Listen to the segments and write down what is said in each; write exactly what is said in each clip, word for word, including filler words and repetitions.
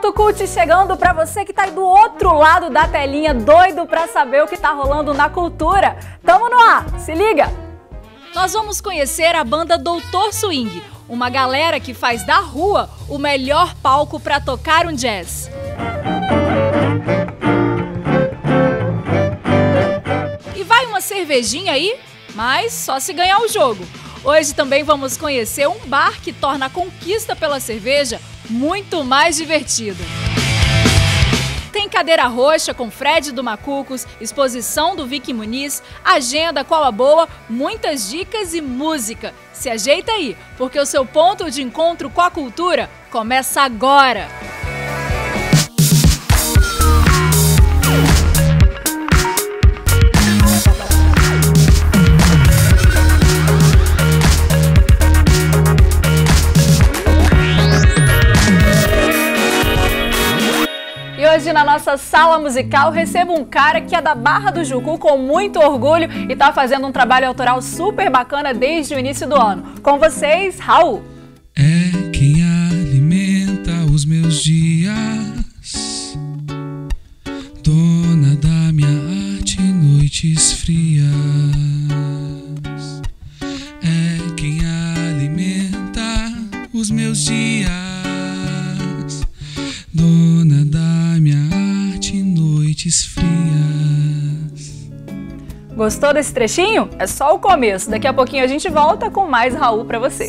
Ponto Cult chegando pra você que tá aí do outro lado da telinha, doido pra saber o que tá rolando na cultura. Tamo no ar, se liga! Nós vamos conhecer a banda Doutor Swing, uma galera que faz da rua o melhor palco pra tocar um jazz. E vai uma cervejinha aí, mas só se ganhar o jogo. Hoje também vamos conhecer um bar que torna a conquista pela cerveja muito mais divertido. Tem cadeira roxa com Fred do Macucos, exposição do Vicky Muniz, agenda Cola Boa, muitas dicas e música. Se ajeita aí, porque o seu ponto de encontro com a cultura começa agora! Hoje na nossa sala musical recebo um cara que é da Barra do Jucu com muito orgulho e está fazendo um trabalho autoral super bacana desde o início do ano. Com vocês, Raul. É quem alimenta os meus dias, dona da minha arte, noites frias. É quem alimenta os meus dias, dona da minha arte, noites frias. Gostou desse trechinho? É só o começo. Daqui a pouquinho a gente volta com mais Raul pra você.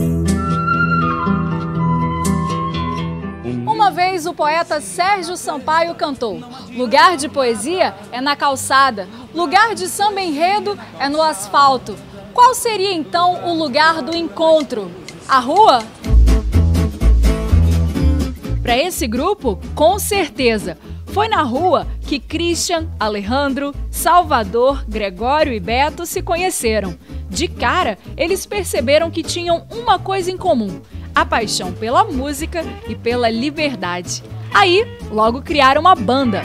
Uma vez o poeta Sérgio Sampaio cantou: lugar de poesia é na calçada, lugar de samba enredo é no asfalto. Qual seria então o lugar do encontro? A rua? Para esse grupo, com certeza, foi na rua que Christian, Alejandro, Salvador, Gregório e Beto se conheceram. De cara, eles perceberam que tinham uma coisa em comum: a paixão pela música e pela liberdade. Aí, logo criaram uma banda.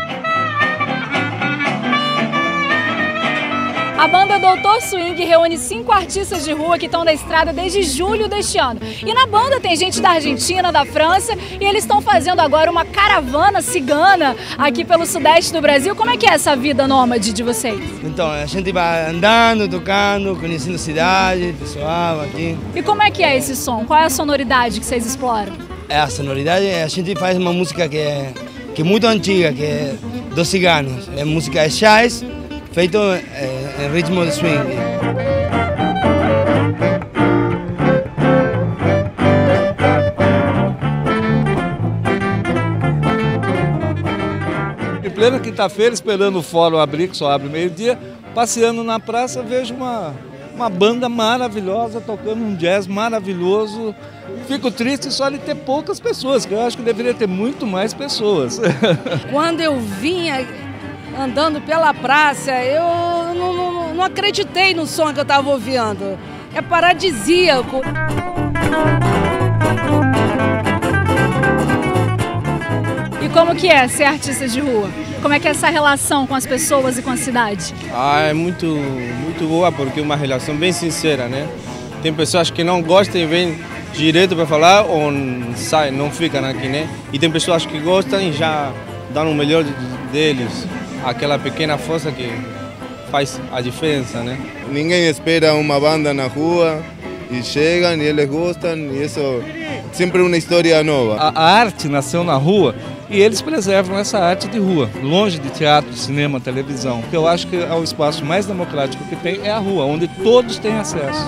A banda Doutor Swing reúne cinco artistas de rua que estão na estrada desde julho deste ano. E na banda tem gente da Argentina, da França, e eles estão fazendo agora uma caravana cigana aqui pelo sudeste do Brasil. Como é que é essa vida nômade de vocês? Então, a gente vai andando, tocando, conhecendo a cidade, pessoal aqui. E como é que é esse som? Qual é a sonoridade que vocês exploram? É a sonoridade, a gente faz uma música que é, que é muito antiga, que é dos ciganos. É música jazz, feito em ritmo de swing. Em plena quinta-feira, esperando o fórum abrir, que só abre meio-dia, passeando na praça, vejo uma, uma banda maravilhosa, tocando um jazz maravilhoso. Fico triste só de ter poucas pessoas, que eu acho que deveria ter muito mais pessoas. Quando eu vinha andando pela praça, eu não, não, não acreditei no som que eu estava ouvindo. É paradisíaco. E como que é ser artista de rua? Como é que é essa relação com as pessoas e com a cidade? Ah, é muito, muito boa, porque é uma relação bem sincera, né? Tem pessoas que não gostam e vêm direto para falar ou saem, não ficam aqui, né? E tem pessoas que gostam e já dão o melhor deles. Aquela pequena força que faz a diferença, né? Ninguém espera uma banda na rua e chegam e eles gostam e isso é sempre uma história nova. A, a arte nasceu na rua e eles preservam essa arte de rua, longe de teatro, cinema, televisão. Porque eu acho que é o espaço mais democrático que tem é a rua, onde todos têm acesso.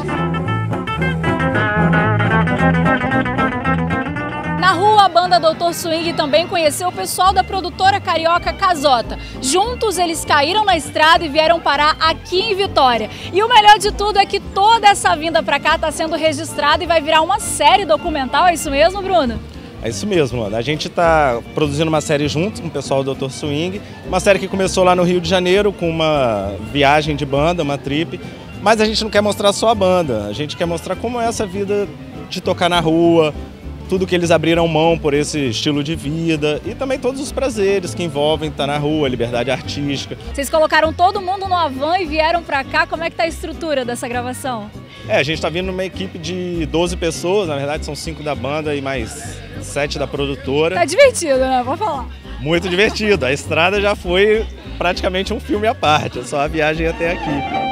Na rua, a banda Doutor Swing também conheceu o pessoal da produtora carioca Casota. Juntos, eles caíram na estrada e vieram parar aqui em Vitória. E o melhor de tudo é que toda essa vinda pra cá está sendo registrada e vai virar uma série documental. É isso mesmo, Bruno? É isso mesmo, mano. A gente está produzindo uma série junto com o pessoal do Doutor Swing. Uma série que começou lá no Rio de Janeiro com uma viagem de banda, uma trip. Mas a gente não quer mostrar só a banda. A gente quer mostrar como é essa vida de tocar na rua, tudo que eles abriram mão por esse estilo de vida e também todos os prazeres que envolvem estar na rua, liberdade artística. Vocês colocaram todo mundo no van e vieram pra cá. Como é que tá a estrutura dessa gravação? É, a gente tá vindo numa equipe de doze pessoas, na verdade são cinco da banda e mais set da produtora. Tá divertido, né? Vou falar. Muito divertido. A estrada já foi praticamente um filme à parte, é só a viagem até aqui.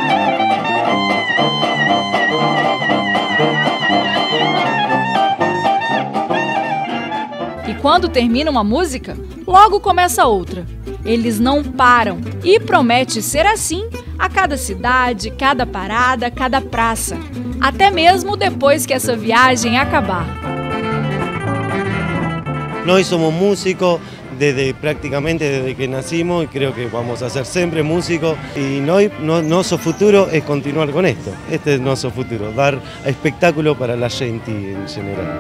E quando termina uma música, logo começa outra. Eles não param e promete ser assim a cada cidade, cada parada, cada praça. Até mesmo depois que essa viagem acabar. Nós somos músicos desde prácticamente desde que nacimos y creo que vamos a ser siempre músicos y no, no, nuestro futuro es continuar con esto. Este es nuestro futuro, dar espectáculo para la gente en general.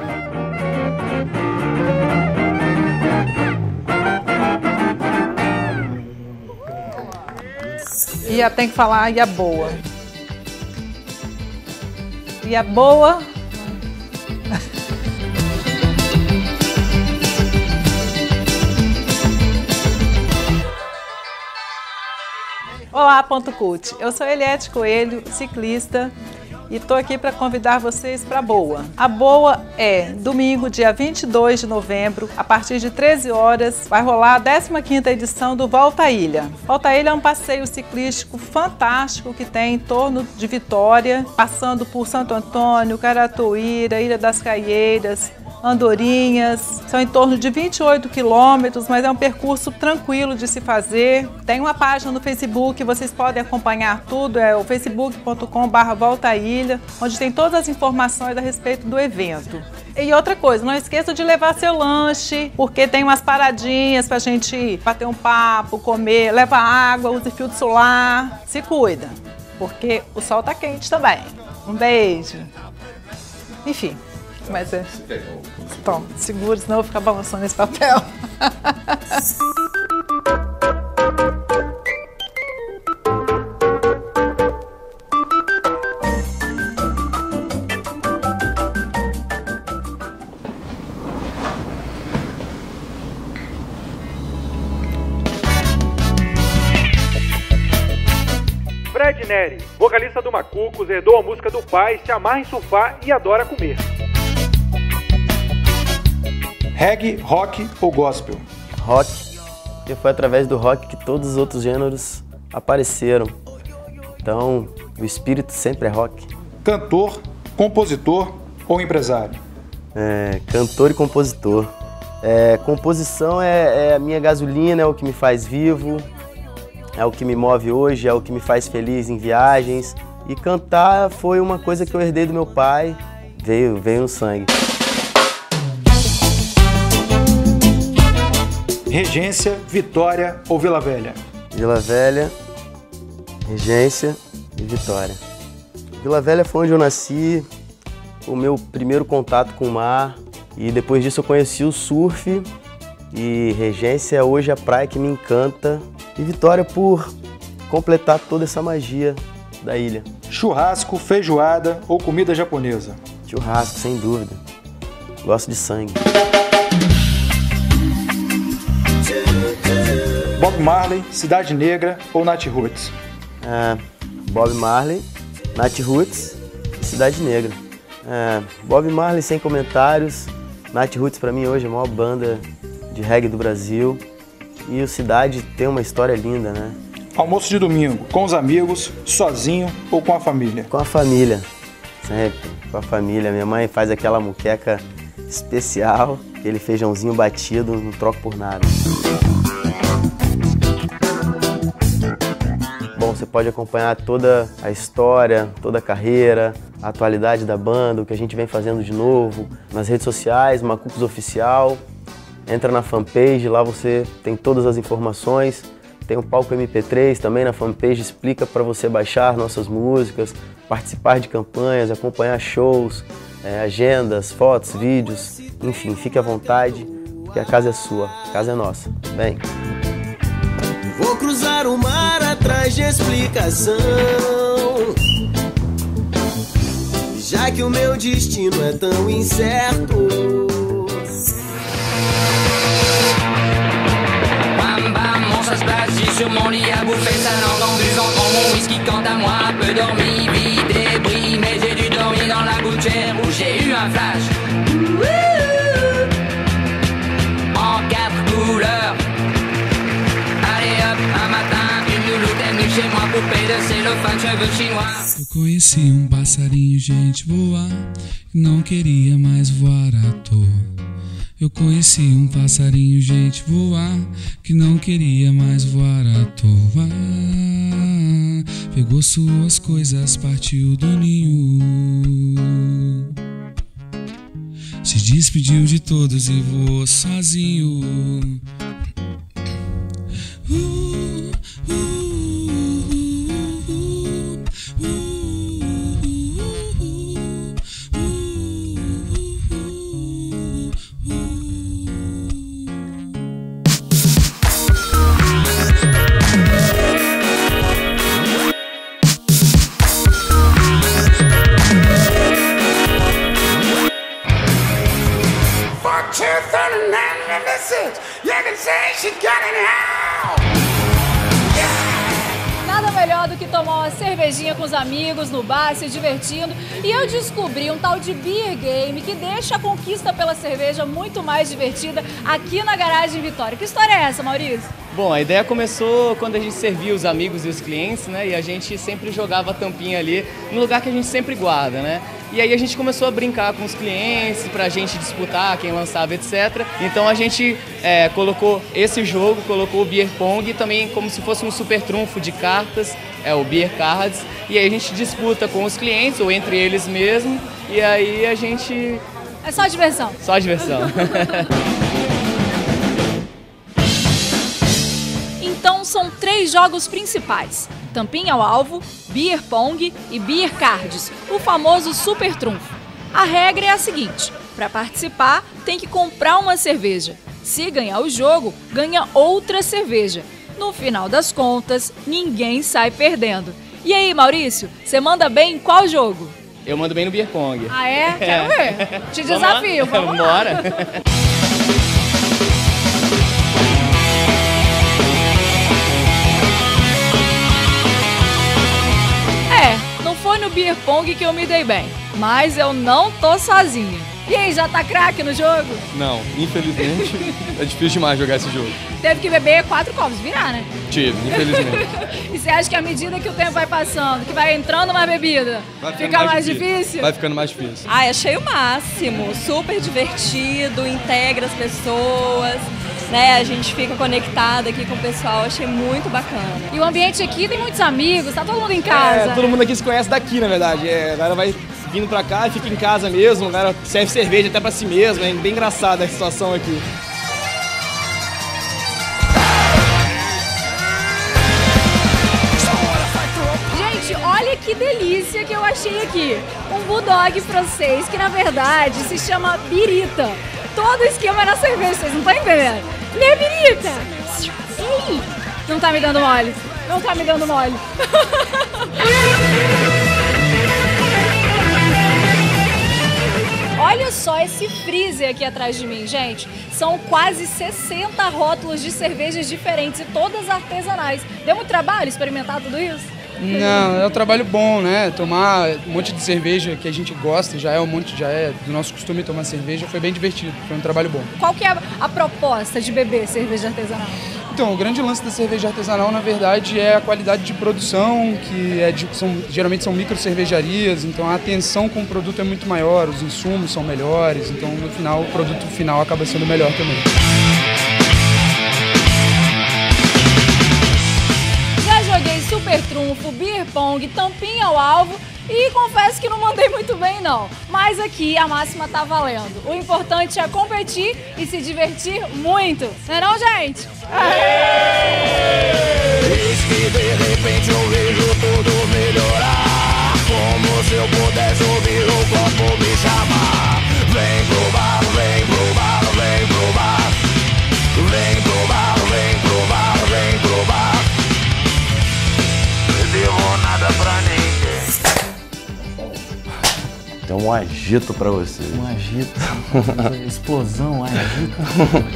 E a tem que falar e a boa. E a boa. Olá, Ponto Cult. Eu sou Eliette Coelho, ciclista, e estou aqui para convidar vocês para a Boa. A Boa é domingo, dia vinte e dois de novembro, a partir de treze horas, vai rolar a décima quinta edição do Volta à Ilha. Volta à Ilha é um passeio ciclístico fantástico que tem em torno de Vitória, passando por Santo Antônio, Caratuíra, Ilha das Caieiras, Andorinhas. São em torno de vinte e oito quilômetros, mas é um percurso tranquilo de se fazer. Tem uma página no Facebook, vocês podem acompanhar tudo, é o facebook ponto com barra volta à ilha, onde tem todas as informações a respeito do evento. E outra coisa, não esqueça de levar seu lanche, porque tem umas paradinhas pra gente bater um papo, comer, leva água, use filtro solar, se cuida, porque o sol tá quente também. Um beijo. Enfim. Mas é. Tom, seguro, senão eu vou ficar balançando esse papel. Fred Neri, vocalista do Macucos, herdou a música do pai, se amarra em surfar e adora comer. Reggae, rock ou gospel? Rock, porque foi através do rock que todos os outros gêneros apareceram. Então, o espírito sempre é rock. Cantor, compositor ou empresário? É, cantor e compositor. É, composição é, é a minha gasolina, é o que me faz vivo, é o que me move hoje, é o que me faz feliz em viagens. E cantar foi uma coisa que eu herdei do meu pai, veio, veio no sangue. Regência, Vitória ou Vila Velha? Vila Velha, Regência e Vitória. Vila Velha foi onde eu nasci, o meu primeiro contato com o mar, e depois disso eu conheci o surf, e Regência é hoje a praia que me encanta, e Vitória por completar toda essa magia da ilha. Churrasco, feijoada ou comida japonesa? Churrasco, sem dúvida. Gosto de sangue. Bob Marley, Cidade Negra ou Nat Roots? É, Bob Marley, Nat Roots e Cidade Negra. É, Bob Marley sem comentários, Nat Roots pra mim hoje é a maior banda de reggae do Brasil. E o Cidade tem uma história linda, né? Almoço de domingo, com os amigos, sozinho ou com a família? Com a família, sempre com a família. Minha mãe faz aquela muqueca especial, aquele feijãozinho batido, não troco por nada. Bom, você pode acompanhar toda a história, toda a carreira, a atualidade da banda, o que a gente vem fazendo de novo, nas redes sociais, Macucos Oficial. Entra na fanpage, lá você tem todas as informações. Tem um palco M P três também na fanpage, explica para você baixar nossas músicas, participar de campanhas, acompanhar shows, é, agendas, fotos, vídeos. Enfim, fique à vontade, porque a casa é sua, a casa é nossa. Vem! Vou cruzar o mar atrás de explicação, já que o meu destino é tão incerto. Bam bam, mon chat se place sur mon lit à bouffer sa langue en buvant grand mon whisky. Quant à moi, peu dormi, vie débris, mais j'ai dû dormir dans la gouttière où j'ai eu un flash. Wouhou. cellophane, cheveux chinois. Eu conheci um passarinho, gente, voar, e não queria mais voar à toa. Eu conheci um passarinho, gente, voar, que não queria mais voar à toa. Pegou suas coisas, partiu do ninho, se despediu de todos e voou sozinho. Uh, uh, uh, uh, uh, uh, uh, uh. Nada melhor do que tomar uma cervejinha com os amigos no bar, se divertindo. E eu descobri um tal de beer game que deixa a conquista pela cerveja muito mais divertida aqui na Garagem Vitória. Que história é essa, Maurício? Bom, a ideia começou quando a gente servia os amigos e os clientes, né? E a gente sempre jogava a tampinha ali no lugar que a gente sempre guarda, né? E aí a gente começou a brincar com os clientes pra gente disputar quem lançava, etcétera. Então a gente é, colocou esse jogo, colocou o Beer Pong também como se fosse um super trunfo de cartas, é o Beer Cards. E aí a gente disputa com os clientes ou entre eles mesmo. E aí a gente... É só diversão. Só diversão. Então são três jogos principais: tampinha ao alvo, Beer Pong e Beer Cards, o famoso super trunfo. A regra é a seguinte: para participar tem que comprar uma cerveja. Se ganhar o jogo, ganha outra cerveja. No final das contas, ninguém sai perdendo. E aí, Maurício, você manda bem em qual jogo? Eu mando bem no Beer Pong. Ah, é? Quero ver. Te desafio, vamos lá. Bora. Foi no Beer Pong que eu me dei bem, mas eu não tô sozinha. E aí, já tá craque no jogo? Não, infelizmente é difícil demais jogar esse jogo. Teve que beber quatro copos, virar, né? Tive, infelizmente. E você acha que à medida que o tempo vai passando, que vai entrando mais bebida, fica mais, mais difícil? difícil? Vai ficando mais difícil. Ah, achei o máximo, super divertido, integra as pessoas, né? A gente fica conectado aqui com o pessoal, achei muito bacana. E o ambiente aqui tem muitos amigos, tá todo mundo em casa. É, todo mundo aqui se conhece daqui, na verdade. É, a galera vai vindo pra cá e fica em casa mesmo, a galera serve cerveja até pra si mesmo, é bem engraçada a situação aqui. Gente, olha que delícia que eu achei aqui. Um bulldog francês que na verdade se chama birita. Todo esquema é na cerveja, vocês não estão entendendo? Né, birita? Ei, não tá me dando mole. Não tá me dando mole. Olha só esse freezer aqui atrás de mim, gente. São quase sessenta rótulos de cervejas diferentes e todas artesanais. Deu muito trabalho experimentar tudo isso? Não, é um trabalho bom, né? Tomar um monte de cerveja que a gente gosta, já é um monte, já é do nosso costume tomar cerveja, foi bem divertido, foi um trabalho bom. Qual que é a, a proposta de beber cerveja artesanal? Então, o grande lance da cerveja artesanal, na verdade, é a qualidade de produção, que é de, são, geralmente são micro cervejarias, então a atenção com o produto é muito maior, os insumos são melhores, então no final o produto final acaba sendo melhor também. Já joguei super trunfo, beer pong, tampinha ao alvo e confesso que não mandei muito bem não, mas aqui a máxima tá valendo. O importante é competir e se divertir muito, não é não, gente? Eis que de repente eu vejo tudo melhorar, como se eu pudesse ouvir o copo me chamar. Vem provar, vem provar, vem provar, vem provar, vem provar, vem provar. Não devo nada pra ninguém. Tem um agito pra você. Um agito. Explosão, agito.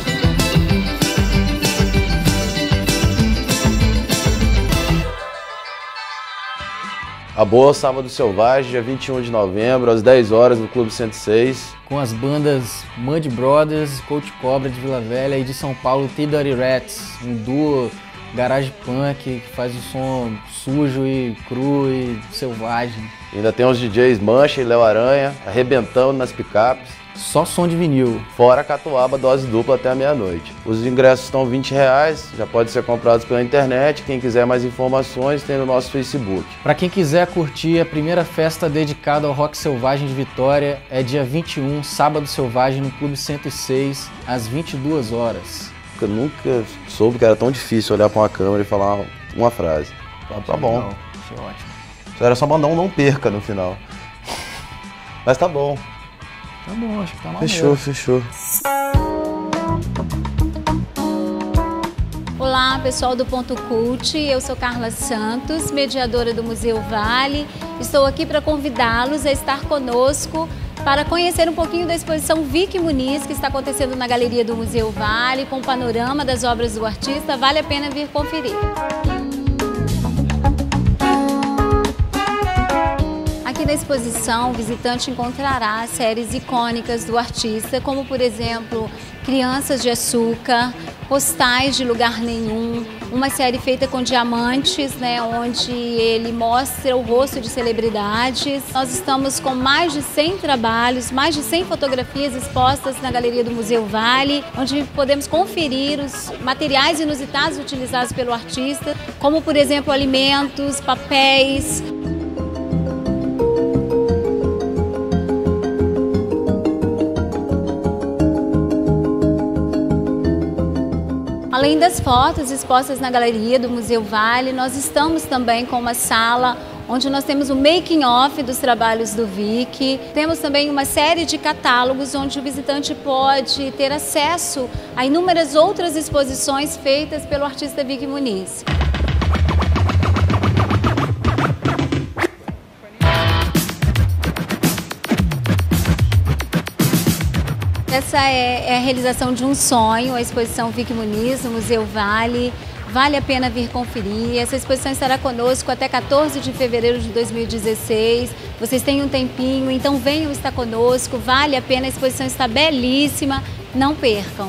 A Boa, Sábado Selvagem, dia vinte e um de novembro, às dez horas, no Clube cento e seis. Com as bandas Mud Brothers, Coach Cobra de Vila Velha e de São Paulo, T Dirty Rats, um duo garage punk, que faz o som sujo e cru e selvagem. Ainda tem os D Js Mancha e Léo Aranha, arrebentando nas picapes. Só som de vinil. Fora a catuaba, dose dupla até a meia-noite. Os ingressos estão vinte reais, já podem ser comprados pela internet. Quem quiser mais informações tem no nosso Facebook. Para quem quiser curtir a primeira festa dedicada ao rock selvagem de Vitória, é dia vinte e um, sábado selvagem, no Clube cento e seis, às vinte e duas horas. Eu nunca soube que era tão difícil olhar para uma câmera e falar uma frase. Tá, tá bom. Não, achei ótimo. Só era só mandar um não perca no final. Mas tá bom. Tá bom, acho que tá maneiro. Fechou, fechou. Olá, pessoal do Ponto Cult, eu sou Carla Santos, mediadora do Museu Vale. Estou aqui para convidá-los a estar conosco para conhecer um pouquinho da exposição Vicky Muniz, que está acontecendo na Galeria do Museu Vale, com um panorama das obras do artista. Vale a pena vir conferir. Aqui na exposição, o visitante encontrará séries icônicas do artista, como, por exemplo, Crianças de Açúcar, Postais de Lugar Nenhum, uma série feita com diamantes, né, onde ele mostra o rosto de celebridades. Nós estamos com mais de cem trabalhos, mais de cem fotografias expostas na Galeria do Museu Vale, onde podemos conferir os materiais inusitados utilizados pelo artista, como, por exemplo, alimentos, papéis. Além das fotos expostas na Galeria do Museu Vale, nós estamos também com uma sala onde nós temos o making of dos trabalhos do Vicky. Temos também uma série de catálogos onde o visitante pode ter acesso a inúmeras outras exposições feitas pelo artista Vicky Muniz. Essa é, é a realização de um sonho, a exposição Vicky Muniz no Museu Vale. Vale a pena vir conferir. Essa exposição estará conosco até quatorze de fevereiro de dois mil e dezesseis. Vocês têm um tempinho, então venham estar conosco. Vale a pena, a exposição está belíssima. Não percam.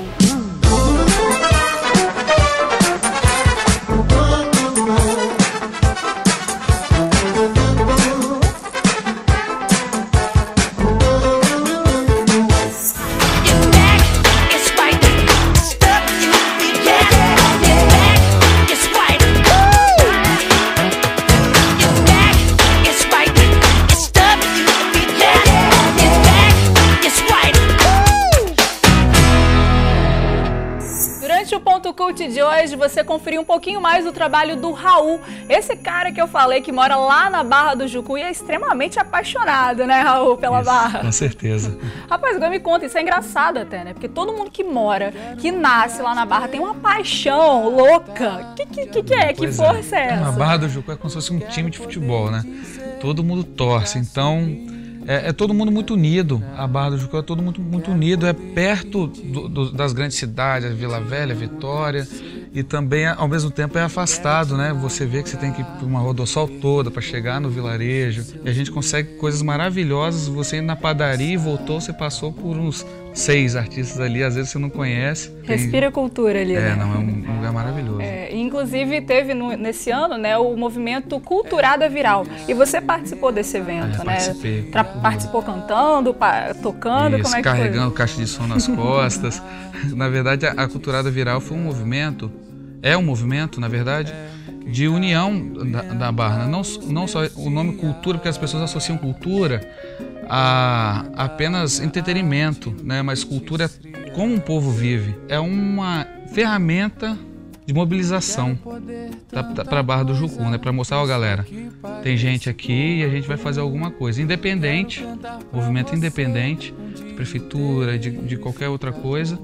Cult de hoje, você conferiu um pouquinho mais do trabalho do Raul, esse cara que eu falei que mora lá na Barra do Jucu e é extremamente apaixonado, né, Raul, pela isso, Barra? Com certeza. Rapaz, agora me conta, isso é engraçado até, né? Porque todo mundo que mora, que nasce lá na Barra tem uma paixão louca. Que que, que, que é? Que Pois força é, é essa? A Barra do Jucu é como se fosse um time de futebol, né? Todo mundo torce, então é, é todo mundo muito unido. A Barra do Jucu é todo mundo muito unido, é perto do, do, das grandes cidades, Vila Velha, Vitória, e também ao mesmo tempo é afastado, né? Você vê que você tem que ir por uma rodossol toda para chegar no vilarejo, e a gente consegue coisas maravilhosas. Você ir na padaria e voltou, você passou por uns seis artistas ali, às vezes você não conhece. Respira cultura ali, É, né? não, é um lugar maravilhoso. É, inclusive teve no, nesse ano, né, o movimento Culturada Viral. E você participou desse evento, É, né? participei. Tra participou cantando, pa tocando, Isso, como é que carregando foi? caixa de som nas costas. Na verdade, a, a Culturada Viral foi um movimento, é um movimento, na verdade, de união da, da Barra. Não, não só o nome cultura, porque as pessoas associam cultura a apenas entretenimento, né? Mas cultura é como um povo vive. É uma ferramenta de mobilização para a Barra do Jucu, né? Para mostrar a galera, tem gente aqui e a gente vai fazer alguma coisa. Independente, movimento independente, de prefeitura, de, de qualquer outra coisa.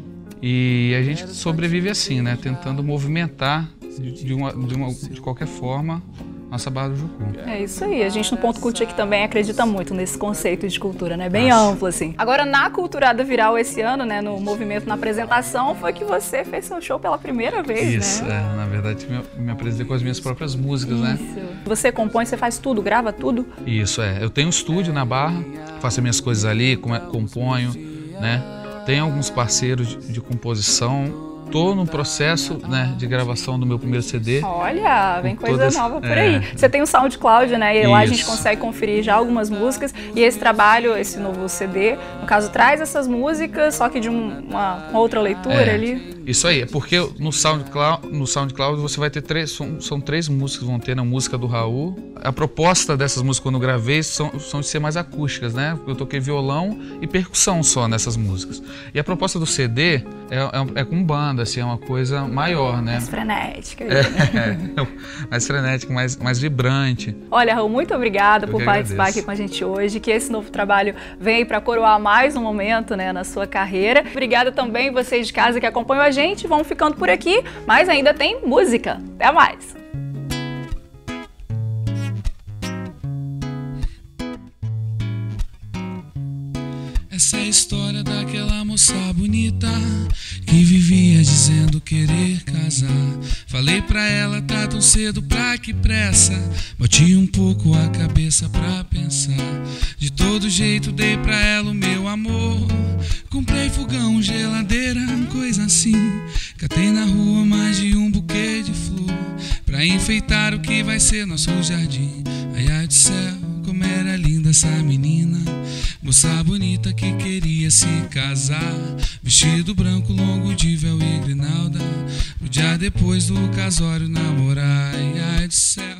E a gente sobrevive assim, né? Tentando movimentar de, de, uma, de, uma, de qualquer forma nossa Barra do Jucu. É isso aí, a gente no Ponto Cult aqui também acredita muito nesse conceito de cultura, né? Bem Nossa. amplo, assim. Agora, na Culturada Viral esse ano, né, no movimento, na apresentação, foi que você fez seu show pela primeira vez, Isso, né? é, na verdade me, me apresentei com as minhas próprias músicas, né? Isso. Você compõe, você faz tudo, grava tudo? Isso, é. Eu tenho um estúdio na Barra, faço as minhas coisas ali, componho, né? Tenho alguns parceiros de, de composição, tô no processo, né, de gravação do meu primeiro C D. Olha, vem coisa todas, nova por é... aí. Você tem o SoundCloud, né? E lá a gente Isso. consegue conferir já algumas músicas. E esse trabalho, esse novo C D, no caso, traz essas músicas, só que de um, uma, uma outra leitura É, ali. Isso aí, é porque no SoundCloud, no SoundCloud você vai ter três, são, são três músicas, vão ter na música do Raul. A proposta dessas músicas quando eu gravei são, são de ser mais acústicas, né? Eu toquei violão e percussão só nessas músicas. E a proposta do C D é, é, é com banda, assim, é uma coisa maior, né? Mais frenética. É, é, mais frenética, mais, mais vibrante. Olha, Raul, muito obrigada Eu por que participar agradeço. aqui com a gente hoje. Que esse novo trabalho venha para coroar mais um momento, né, na sua carreira. Obrigada também vocês de casa que acompanham a gente. Vão ficando por aqui, mas ainda tem música. Até mais! Essa é a história daquela moça bonita que vivia dizendo querer casar. Falei pra ela, tá tão cedo, pra que pressa? Bati um pouco a cabeça pra pensar. De todo jeito dei pra ela o meu amor. Comprei fogão, geladeira, coisa assim. Catei na rua mais de um buquê de flor pra enfeitar o que vai ser nosso jardim. Ai, ai do céu, como era linda essa menina, moça bonita que queria se casar. Vestido branco longo de véu e grinalda, no dia depois do casório namorar. Ai, ai do céu.